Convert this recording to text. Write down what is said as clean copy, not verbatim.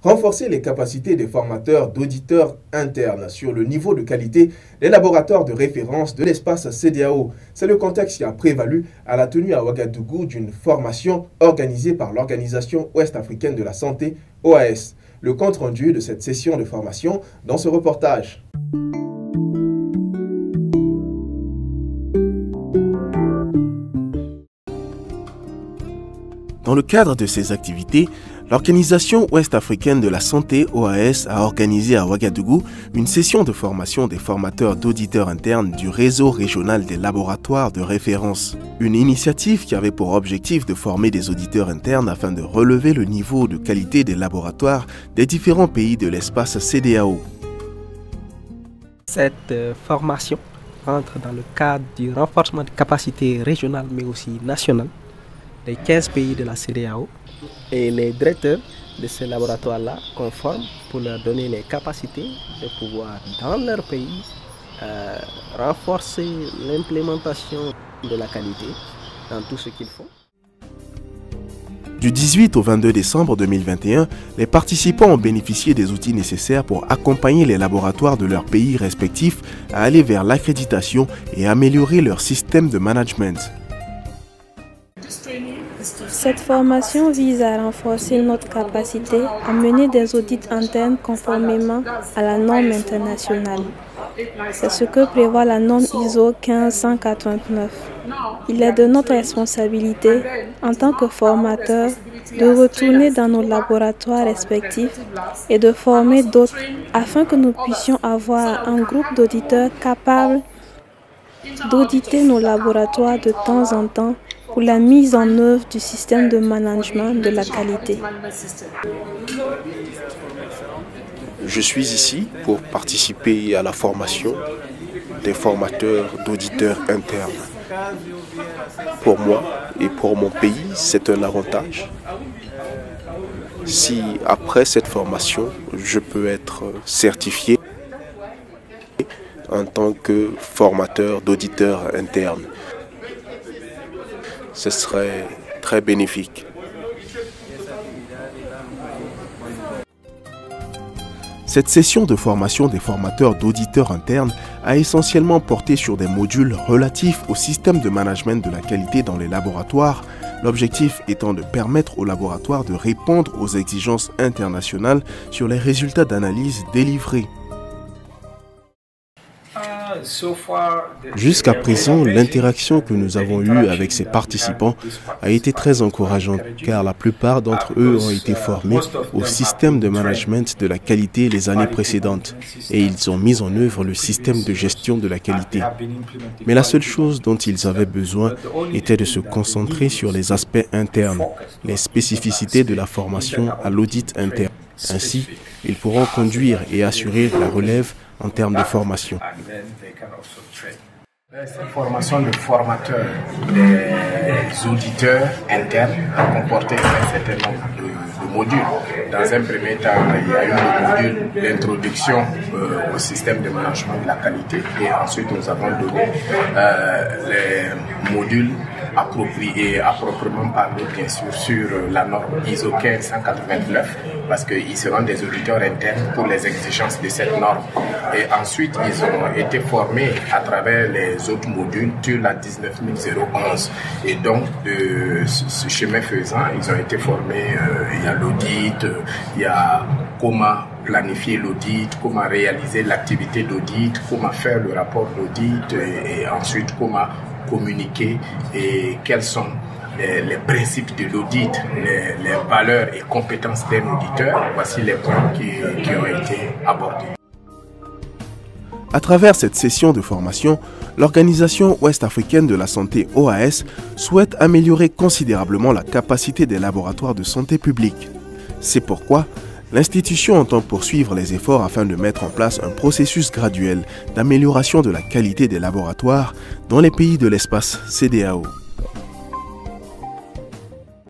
Renforcer les capacités des formateurs d'auditeurs internes sur le niveau de qualité des laboratoires de référence de l'espace CEDEAO. C'est le contexte qui a prévalu à la tenue à Ouagadougou d'une formation organisée par l'Organisation ouest-africaine de la santé, OAS. Le compte-rendu de cette session de formation dans ce reportage. Dans le cadre de ces activités, l'Organisation ouest-africaine de la santé, OAS, a organisé à Ouagadougou une session de formation des formateurs d'auditeurs internes du réseau régional des laboratoires de référence. Une initiative qui avait pour objectif de former des auditeurs internes afin de relever le niveau de qualité des laboratoires des différents pays de l'espace CEDEAO. Cette formation entre dans le cadre du renforcement de capacités régionales mais aussi nationales des 15 pays de la CEDEAO, et les directeurs de ces laboratoires-là qu'on forme pour leur donner les capacités de pouvoir, dans leur pays, renforcer l'implémentation de la qualité dans tout ce qu'ils font. Du 18 au 22 décembre 2021, les participants ont bénéficié des outils nécessaires pour accompagner les laboratoires de leurs pays respectifs à aller vers l'accréditation et améliorer leur système de management. Cette formation vise à renforcer notre capacité à mener des audits internes conformément à la norme internationale. C'est ce que prévoit la norme ISO 15189. Il est de notre responsabilité, en tant que formateurs, de retourner dans nos laboratoires respectifs et de former d'autres afin que nous puissions avoir un groupe d'auditeurs capables d'auditer nos laboratoires de temps en temps pour la mise en œuvre du système de management de la qualité. Je suis ici pour participer à la formation des formateurs d'auditeurs internes. Pour moi et pour mon pays, c'est un avantage. Si après cette formation, je peux être certifié en tant que formateur d'auditeurs internes, ce serait très bénéfique. Cette session de formation des formateurs d'auditeurs internes a essentiellement porté sur des modules relatifs au système de management de la qualité dans les laboratoires, l'objectif étant de permettre aux laboratoires de répondre aux exigences internationales sur les résultats d'analyse délivrés. Jusqu'à présent, l'interaction que nous avons eue avec ces participants a été très encourageante car la plupart d'entre eux ont été formés au système de management de la qualité les années précédentes et ils ont mis en œuvre le système de gestion de la qualité. Mais la seule chose dont ils avaient besoin était de se concentrer sur les aspects internes, les spécificités de la formation à l'audit interne. Ainsi, ils pourront conduire et assurer la relève en termes de formation. Cette formation de formateurs des auditeurs internes a comporté un certain nombre de modules. Dans un premier temps, il y a eu le module d'introduction au système de management de la qualité et ensuite nous avons donné les modules appropriés à proprement parler bien sûr sur la norme ISO 15189 parce qu'ils seront des auditeurs internes pour les exigences de cette norme. Et ensuite, ils ont été formés à travers les autres modules sur la 19011. Et donc, de ce chemin faisant, ils ont été formés, il y a l'audit, il y a comment planifier l'audit, comment réaliser l'activité d'audit, comment faire le rapport d'audit et ensuite comment communiquer et quels sont les principes de l'audit, les valeurs et compétences d'un auditeur. Voici les points qui ont été abordés. À travers cette session de formation, l'Organisation ouest-africaine de la santé OAS souhaite améliorer considérablement la capacité des laboratoires de santé publique. C'est pourquoi l'institution entend poursuivre les efforts afin de mettre en place un processus graduel d'amélioration de la qualité des laboratoires dans les pays de l'espace CEDEAO.